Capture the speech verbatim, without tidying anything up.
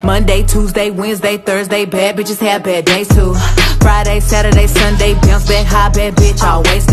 Monday, Tuesday, Wednesday, Thursday, bad bitches have bad days too. Friday, Saturday, Sunday, bounce back high, bad bitch always